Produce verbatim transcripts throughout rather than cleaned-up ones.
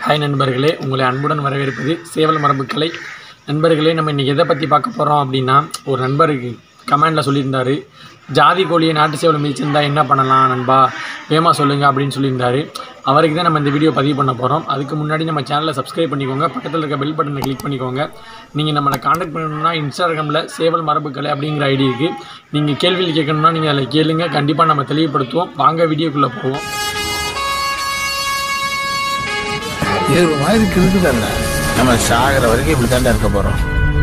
Hi நண்பர்களே, உங்களை அன்புடன் வரவேற்பது சேவல் மரபு கலை. நண்பர்களே, நம்ம இன்றைக்கி எதை பற்றி பார்க்க போகிறோம் அப்படின்னா, ஒரு நண்பருக்கு கமெண்டில் சொல்லியிருந்தார், ஜாதி கோழியை நாட்டு சேவல் மிதிச்சிருந்தா என்ன பண்ணலாம் நண்பா, வேமா சொல்லுங்கள் அப்படின்னு சொல்லியிருந்தார். அவருக்கு தான் நம்ம இந்த வீடியோ பதிவு பண்ண போகிறோம். அதுக்கு முன்னாடி நம்ம சேனலை சப்ஸ்கிரைப் பண்ணிக்கோங்க, பக்கத்தில் இருக்க பெல் பட்டனை கிளிக் பண்ணிக்கோங்க. நீங்கள் நம்மளை காண்டாக்ட் பண்ணணும்னா இன்ஸ்டாகிராமில் சேவல் மரபு கலை அப்படிங்கிற ஐடி இருக்குது. நீங்கள் கேள்வியில் கேட்கணும்னா நீங்கள் அதில் கேளுங்க, கண்டிப்பாக நம்ம தெளிவுபடுத்துவோம். வாங்க வீடியோக்குள்ளே போவோம். இது ஒரு மாதிரி இருக்குதாங்க, நம்ம சாகிற வரைக்கும் இப்படி தாண்டா இருக்க போகிறோம்.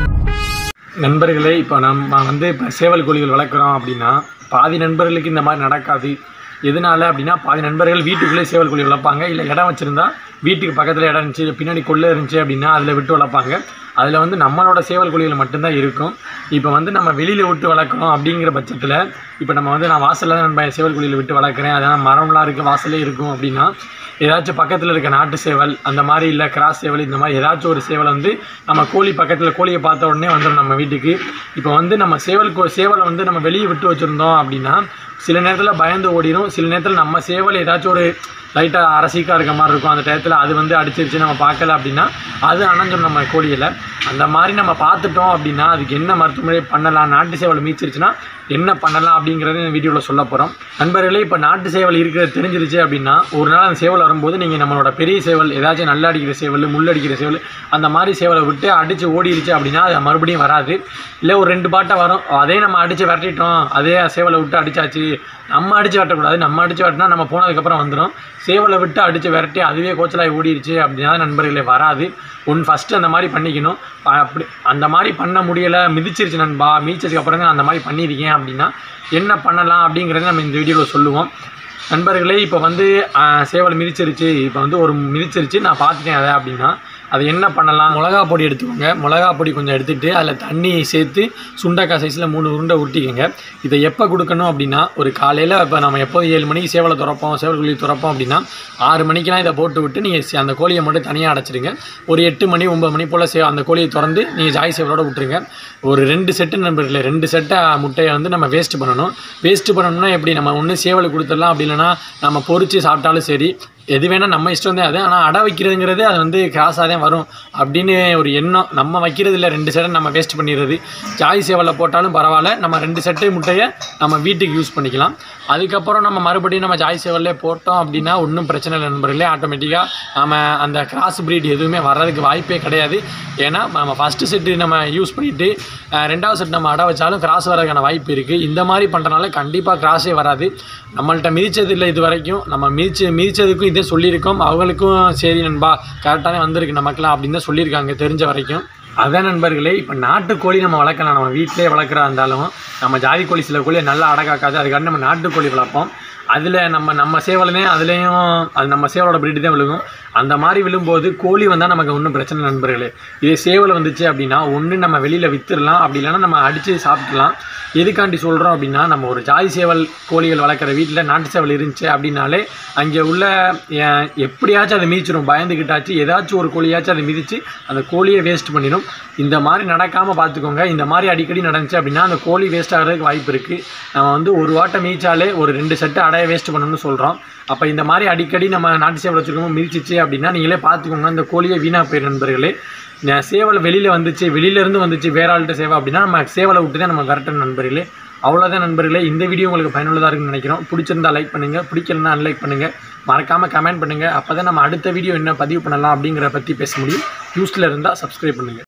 நண்பர்களே, இப்போ நம்ம வந்து இப்போ சேவல் கோழிகள் வளர்க்குறோம் அப்படின்னா பாதி நண்பர்களுக்கு இந்த மாதிரி நடக்காது. எதனால அப்படின்னா, பாதி நண்பர்கள் வீட்டுக்குள்ளே சேவல் கோழி வளர்ப்பாங்க, இல்லை இடம் வச்சுருந்தா வீட்டுக்கு பக்கத்தில் இடம் இருந்துச்சு, பின்னாடி கொள்ளை இருந்துச்சு அப்படின்னா அதில் விட்டு வளர்ப்பாங்க. அதில் வந்து நம்மளோட சேவல் கோழிகள் மட்டும்தான் இருக்கும். இப்போ வந்து நம்ம வெளியில் விட்டு வளர்க்குறோம் அப்படிங்கிற பட்சத்தில், இப்போ நம்ம வந்து நான் வாசலில் தான் நம்ம சேவல் கோழியில் விட்டு வளர்க்குறேன், அதனால் மரம்லாம் இருக்குது, வாசலே இருக்கும் அப்படின்னா, ஏதாச்சும் பக்கத்தில் இருக்க நாட்டு சேவல் அந்த மாதிரி, இல்லை கிராஸ் சேவல், இந்த மாதிரி ஏதாச்சும் ஒரு சேவல் வந்து நம்ம கோழி பக்கத்தில் கோழியை பார்த்த உடனே வந்துடும் நம்ம வீட்டுக்கு. இப்போ வந்து நம்ம சேவல் கோ சேவலை வந்து நம்ம வெளியே விட்டு வச்சுருந்தோம் அப்படின்னா சில நேரத்தில் பயந்து ஓடிடும். சில நேரத்தில் நம்ம சேவல் ஏதாச்சும் ஒரு லைட்டாக அரசிக்காக இருக்க மாதிரி இருக்கும், அந்த டயத்தில் அது வந்து அடிச்சிருச்சு நம்ம பார்க்கல அப்படின்னா அது அணைஞ்சிடும் நம்ம கோழியில். அந்த மாதிரி நம்ம பார்த்துட்டோம் அப்படின்னா அதுக்கு என்ன மருத்துவமுறை பண்ணலாம், நாட்டு சேவல் மீச்சிருச்சுன்னா என்ன பண்ணலாம் அப்படிங்கிறத இந்த வீடியோவில் சொல்ல போகிறோம். நண்பர்களே, இப்போ நாட்டு சேவல் இருக்கிறது தெரிஞ்சிருச்சு அப்படின்னா, ஒரு நாள் அந்த சேவல் வரும்போது நீங்கள் நம்மளோட பெரிய சேவல், ஏதாச்சும் நல்ல அடிக்கிற சேவல், முள் அடிக்கிற சேவல், அந்த மாதிரி சேவலை விட்டு அடித்து ஓடிடுச்சு அப்படின்னா அது மறுபடியும் வராது. இல்லை ஒரு ரெண்டு பாட்டை வரும், அதே நம்ம அடித்து விரட்டிட்டோம், அதே சேவலை விட்டு அடித்தாச்சு, நம்ம அடித்து விரட்டக்கூடாது. நம்ம அடித்து விரட்டினா நம்ம போனதுக்கப்புறம் வந்துடும். சேவலை விட்டு அடித்து விரட்டி அதுவே கோச்சலாகி ஓடிடுச்சு அப்படின்னா நண்பர்களே வராது. ஒன்று ஃபஸ்ட்டு அந்த மாதிரி பண்ணிக்கணும். அப்படி அந்த மாதிரி பண்ண முடியலை, மிதிச்சிருச்சு நண்பா, மிதிச்சதுக்கு அப்புறம் தான் அந்த மாதிரி பண்ணியிருக்கேன் அப்படின்னா என்ன பண்ணலாம் அப்படிங்கிறத நம்ம இந்த வீடியோவில் சொல்லுவோம். நண்பர்களே, இப்போ வந்து சேவல் மிதிச்சிருச்சு, இப்போ வந்து ஒரு மிதிச்சிருச்சு நான் பார்த்துட்டேன் அதை அப்படின்னா அது என்ன பண்ணலாம், மிளகா பொடி எடுத்துக்கோங்க. மிளகா பொடி கொஞ்சம் எடுத்துகிட்டு அதில் தண்ணி சேர்த்து சுண்டக்காய் சைஸில் மூணு உருண்டை உருட்டிக்கோங்க. இதை எப்போ கொடுக்கணும் அப்படின்னா, ஒரு காலையில் இப்போ நம்ம எப்போது ஏழு மணிக்கு சேவலை துறப்போம், சேவல் கோழி துறப்போம் அப்படின்னா ஆறு மணிக்கெலாம் இதை போட்டு விட்டு நீங்கள் அந்த கோழியை மட்டும் தனியாக அடைச்சிடுங்க. ஒரு எட்டு மணி ஒம்பது மணி போல் சே அந்த கோழியை திறந்து நீங்கள் ஜாய் சேவலோடு விட்டுருங்க. ஒரு ரெண்டு செட்டு நண்பர்களே, ரெண்டு செட்டை முட்டையை வந்து நம்ம வேஸ்ட்டு பண்ணணும். வேஸ்ட்டு பண்ணணும்னா எப்படி, நம்ம ஒன்று சேவலுக்கு கொடுத்துடலாம், அப்படி இல்லைனா நம்ம பொறிச்சு சாப்பிட்டாலும் சரி, எது வேணால் நம்ம இஷ்டம் தான் அது. ஆனால் அடை வைக்கிறதுங்கிறது அது வந்து கிராஸாக தான் வரும் அப்படின்னு ஒரு எண்ணம். நம்ம வைக்கிறது இல்லை, ரெண்டு செட்டை நம்ம வேஸ்ட் பண்ணிடுறது. ஜாய் சேவலில் போட்டாலும் பரவாயில்ல, நம்ம ரெண்டு செட்டு முட்டையை நம்ம வீட்டுக்கு யூஸ் பண்ணிக்கலாம். அதுக்கப்புறம் நம்ம மறுபடியும் நம்ம ஜாய் சேவல்லே போட்டோம் அப்படின்னா ஒன்றும் பிரச்சனை இல்லை நண்பர்களே. ஆட்டோமேட்டிக்காக நம்ம அந்த கிராஸ் ப்ரீட் எதுவுமே வர்றதுக்கு வாய்ப்பே கிடையாது. ஏன்னா நம்ம ஃபஸ்ட்டு செட்டு நம்ம யூஸ் பண்ணிவிட்டு ரெண்டாவது செட் நம்ம அடை வச்சாலும் கிராஸ் வர்றதுக்கான வாய்ப்பு இருக்குது. இந்த மாதிரி பண்ணுறனால கண்டிப்பாக கிராஸே வராது. நம்மள்கிட்ட மிதித்தது இல்லை இது வரைக்கும், நம்ம மிதிச்சு மிதித்ததுக்கும் இதே சொல்லியிருக்கோம், அவங்களுக்கும் சரி நண்பா கரெக்டாக தான் வந்திருக்கு நமக்குலாம் அப்படின்னு தான் சொல்லியிருக்காங்க தெரிஞ்ச வரைக்கும். அதான் நண்பர்களே, இப்போ நாட்டுக்கோழி நம்ம வளர்க்கலாம், நம்ம வீட்டிலே வளர்க்குறா இருந்தாலும் நம்ம ஜாதி கோழி சில கோழியை நல்லா அடக்காக்காது, அதுக்காண்டி நம்ம நாட்டுக்கோழி வளர்ப்போம். அதில் நம்ம நம்ம சேவலனே அதுலேயும் அது நம்ம சேவலோட பிரீடு தான் விழுகும். அந்த மாதிரி விழும்போது கோழி வந்தால் நமக்கு ஒன்றும் பிரச்சனை நண்பர்களே. இதே சேவல் வந்துச்சு அப்படின்னா ஒன்று நம்ம வெளியில் விற்றுடலாம், அப்படி இல்லைன்னா நம்ம அடித்து சாப்பிட்லாம். எதுக்காண்டி சொல்கிறோம் அப்படின்னா, நம்ம ஒரு ஜாதி சேவல் கோழிகள் வளர்க்குற வீட்டில் நாட்டு சேவல் இருந்துச்சு அப்படின்னாலே அங்கே உள்ள எப்படியாச்சும் அதை மிதிச்சிடும், பயந்துக்கிட்டாச்சு ஏதாச்சும் ஒரு கோழியாச்சும் அதை மிதித்து அந்த கோழியை வேஸ்ட் பண்ணிடும். இந்த மாதிரி நடக்காமல் பார்த்துக்கோங்க. இந்த மாதிரி அடிக்கடி நடந்துச்சு அப்படின்னா அந்த கோழி வேஸ்ட் ஆகிறதுக்கு வாய்ப்பு இருக்குது. நம்ம வந்து ஒரு வாட்டை மிதிச்சாலே ஒரு ரெண்டு செட்டு அடையை வேஸ்ட் பண்ணணும்னு சொல்கிறோம். அப்போ இந்த மாதிரி அடிக்கடி நம்ம நாட்டு சேவல் வச்சுருக்கோம் மிதிச்சிச்சு அப்படின்னா நீங்களே பார்த்துக்கோங்க, அந்த கோழியை வீணாக போயிடும் நண்பர்களே. சேவல் வெளியில் வந்துச்சு, வெளியிலேருந்து வந்துச்சு வேற ஆள்கிட்ட சேவை அப்படின்னா நம்ம சேவலை விட்டு தான் நம்ம கரெக்டான நண்பர்களே. அவ்வளோதான் நண்பர்களே, இந்த வீடியோ உங்களுக்கு பயனுள்ளதாக இருக்குன்னு நினைக்கிறோம். பிடிச்சிருந்தா லைக் பண்ணுங்கள், பிடிக்கலன்னா அன்லைக் பண்ணுங்கள், மறக்காமல் கமெண்ட் பண்ணுங்கள். அப்போ தான் நம்ம அடுத்த வீடியோ என்ன பதிவு பண்ணலாம் அப்படிங்கிற பற்றி பேச முடியும். யூஸில் இருந்தால் சப்ஸ்கிரைப் பண்ணுங்கள்.